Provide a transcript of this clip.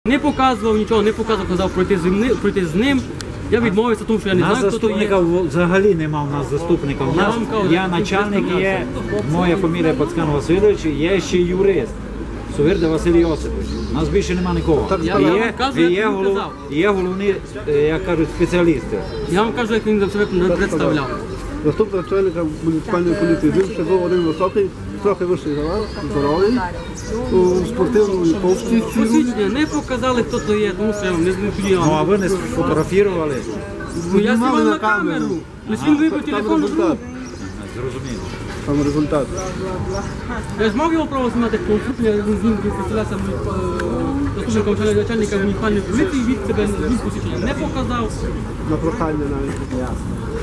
Не показував нічого, не показував, казав пройти з ним. Я відмовився, тому що я не знаю, хто то є. Заступника взагалі немає у нас заступника. У нас я начальник є, моя фамілія Пацкан Васильович, є ще юрист. Сувирда Василь Йосипович. У нас більше нема нікого. Є головні, як кажуть, спеціалісти. Я вам кажу, як він себе представляв. Заступник начальника муніципальної поліції. Він ще був один високий, трохи вищий за вас, здоровий, у спортивному повсті. Посвідчення не показали, хто то є, тому що я вам не знаю. Ну а ви не сфотографували? Ну я знімав на камеру. Лише він вибив телефон. Зрозуміло. Там результат. Я ж мав його право знімати конфлікт, він з ним представлявся заступником начальника муніципальної поліції, він себе посвідчення не показав. На прохання навіть.